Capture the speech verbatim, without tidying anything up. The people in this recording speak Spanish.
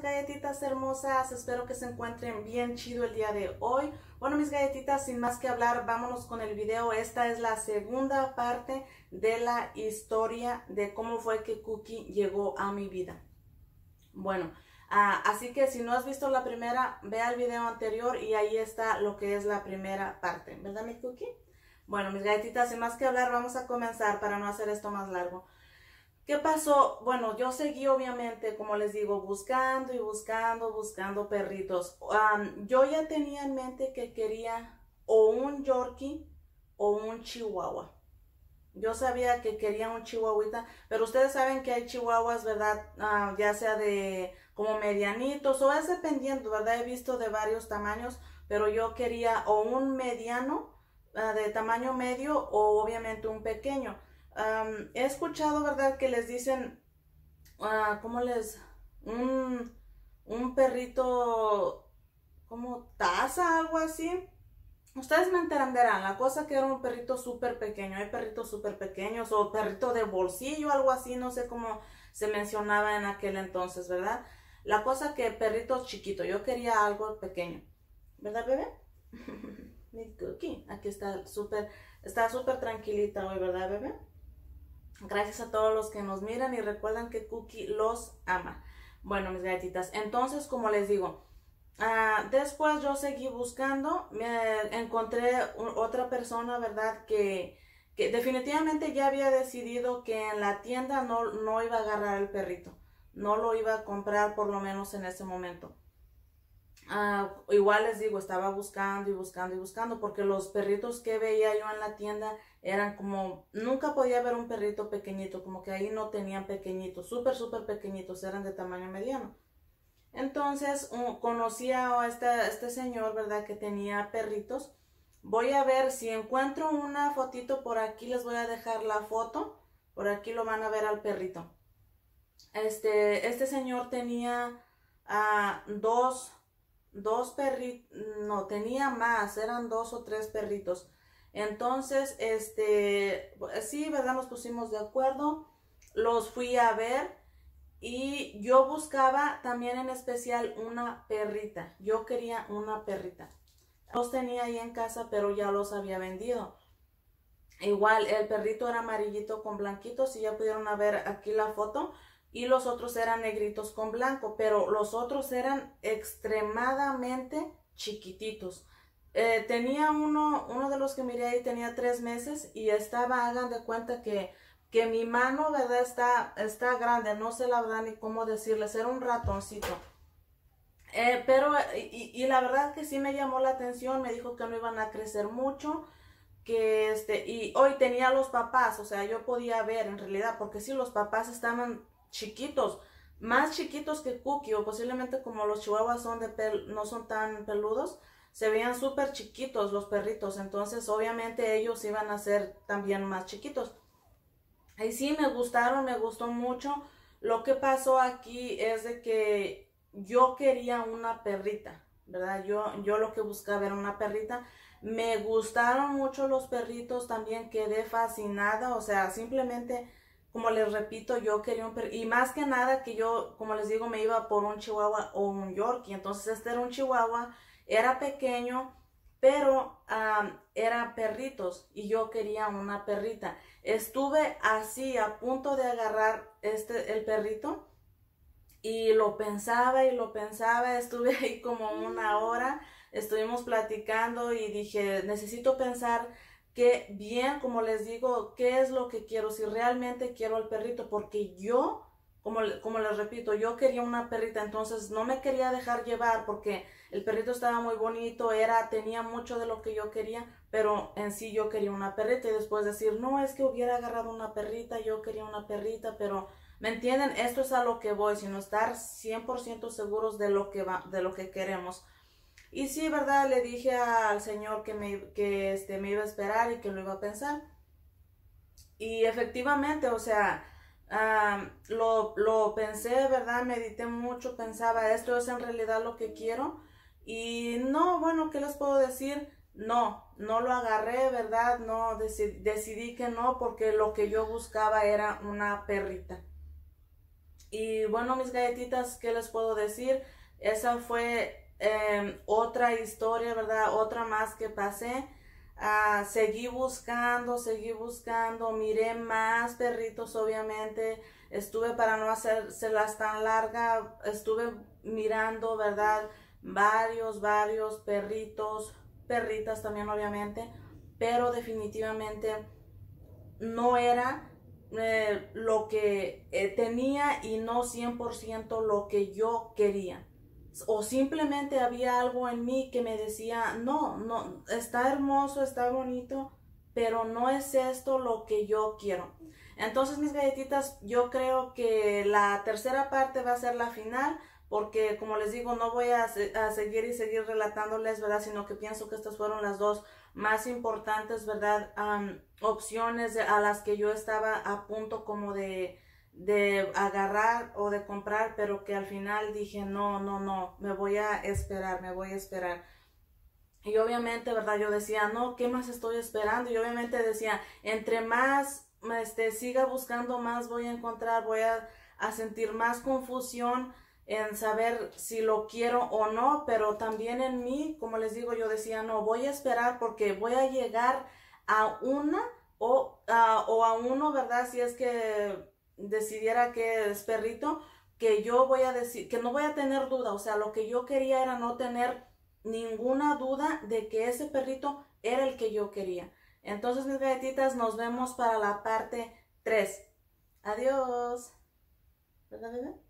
galletitas hermosas, espero que se encuentren bien chido el día de hoy. Bueno, mis galletitas, sin más que hablar, vámonos con el video. Esta es la segunda parte de la historia de cómo fue que Cookie llegó a mi vida. Bueno, uh, así que si no has visto la primera, vea el video anterior y ahí está lo que es la primera parte, ¿verdad, mi Cookie? Bueno, mis galletitas, sin más que hablar, vamos a comenzar para no hacer esto más largo. ¿Qué pasó? Bueno, yo seguí obviamente, como les digo, buscando y buscando, buscando perritos. Um, yo ya tenía en mente que quería o un Yorkie o un Chihuahua. Yo sabía que quería un chihuahuita, pero ustedes saben que hay chihuahuas, ¿verdad? Uh, ya sea de como medianitos o es dependiendo, ¿verdad? He visto de varios tamaños, pero yo quería o un mediano uh, de tamaño medio o obviamente un pequeño. Um, he escuchado, ¿verdad? Que les dicen, uh, ¿cómo les? Un, un perrito como taza, algo así. Ustedes me entenderán, la cosa que era un perrito súper pequeño. Hay perritos súper pequeños o perrito de bolsillo, algo así, no sé cómo se mencionaba en aquel entonces, ¿verdad? La cosa que perritos chiquitos, yo quería algo pequeño, ¿verdad, bebé? Mi Cookie, aquí está súper, está súper tranquilita hoy, ¿verdad, bebé? Gracias a todos los que nos miran y recuerdan que Cookie los ama. Bueno, mis galletitas, entonces, como les digo, uh, después yo seguí buscando, me encontré un, otra persona, ¿verdad? Que, que definitivamente ya había decidido que en la tienda no, no iba a agarrar el perrito. No lo iba a comprar por lo menos en ese momento. Uh, igual les digo, estaba buscando y buscando y buscando porque los perritos que veía yo en la tienda eran como, nunca podía ver un perrito pequeñito, como que ahí no tenían pequeñitos, súper súper pequeñitos, eran de tamaño mediano. Entonces um, conocí a este, este señor, ¿verdad? Que tenía perritos. Voy a ver si encuentro una fotito por aquí, les voy a dejar la foto, por aquí lo van a ver al perrito. Este, este señor tenía uh, dos dos perritos, no, tenía más, eran dos o tres perritos. Entonces, este, sí, ¿verdad? Nos pusimos de acuerdo, los fui a ver y yo buscaba también en especial una perrita. Yo quería una perrita. Los tenía ahí en casa, pero ya los había vendido. Igual, el perrito era amarillito con blanquitos, si ya pudieron ver aquí la foto. Y los otros eran negritos con blanco, pero los otros eran extremadamente chiquititos. Eh, tenía uno, uno de los que miré ahí tenía tres meses y estaba, hagan de cuenta que, que mi mano, ¿verdad? Está, está grande, no sé la verdad ni cómo decirles, era un ratoncito. Eh, pero, y, y la verdad que sí me llamó la atención, me dijo que no iban a crecer mucho, que este, y hoy tenía los papás, o sea, yo podía ver en realidad, porque sí, los papás estaban chiquitos, más chiquitos que Cookie, o posiblemente como los chihuahuas son de pel no son tan peludos, se veían súper chiquitos los perritos, entonces obviamente ellos iban a ser también más chiquitos. Y sí, me gustaron, me gustó mucho. Lo que pasó aquí es de que yo quería una perrita, ¿verdad? Yo, yo lo que buscaba era una perrita. Me gustaron mucho los perritos, también quedé fascinada, o sea, simplemente, como les repito, yo quería un perrito, y más que nada que yo, como les digo, me iba por un chihuahua o un yorkie. Entonces este era un chihuahua, era pequeño, pero um, eran perritos y yo quería una perrita. Estuve así a punto de agarrar este, el perrito y lo pensaba y lo pensaba, estuve ahí como una hora, estuvimos platicando y dije, necesito pensar que bien, como les digo, qué es lo que quiero, si realmente quiero al perrito, porque yo, como, como les repito, yo quería una perrita, entonces no me quería dejar llevar porque el perrito estaba muy bonito, era, tenía mucho de lo que yo quería, pero en sí yo quería una perrita y después decir, no, es que hubiera agarrado una perrita, yo quería una perrita, pero, ¿me entienden? Esto es a lo que voy, sino estar cien por ciento seguros de lo que va, de lo que queremos. Y sí, ¿verdad? Le dije al señor que, me, que este, me iba a esperar y que lo iba a pensar. Y efectivamente, o sea, um, lo, lo pensé, ¿verdad? Medité mucho, pensaba, esto es en realidad lo que quiero. Y no, bueno, ¿qué les puedo decir? No, no lo agarré, ¿verdad? No, decidí, decidí que no, porque lo que yo buscaba era una perrita. Y bueno, mis galletitas, ¿qué les puedo decir? Esa fue eh, otra historia, ¿verdad? Otra más que pasé. Uh, seguí buscando, seguí buscando, miré más perritos, obviamente. Estuve, para no hacérselas tan larga, estuve mirando, ¿verdad? Varios, varios perritos, perritas también, obviamente. Pero definitivamente no era eh, lo que eh, tenía y no cien por ciento lo que yo quería. O simplemente había algo en mí que me decía, no, no, está hermoso, está bonito, pero no es esto lo que yo quiero. Entonces, mis galletitas, yo creo que la tercera parte va a ser la final, porque como les digo, no voy a, se a seguir y seguir relatándoles, ¿verdad? Sino que pienso que estas fueron las dos más importantes, ¿verdad? Um, opciones a las que yo estaba a punto como de, de agarrar o de comprar, pero que al final dije, no, no, no, me voy a esperar, me voy a esperar. Y obviamente, ¿verdad? Yo decía, no, ¿qué más estoy esperando? Y obviamente decía, entre más este, siga buscando, más voy a encontrar, voy a, a sentir más confusión en saber si lo quiero o no, pero también en mí, como les digo, yo decía, no, voy a esperar porque voy a llegar a una o, uh, o a uno, ¿verdad? Si es que decidiera que es perrito, que yo voy a decir, que no voy a tener duda, o sea, lo que yo quería era no tener ninguna duda de que ese perrito era el que yo quería. Entonces, mis galletitas, nos vemos para la parte tres. Adiós. ¿Verdad, bebé?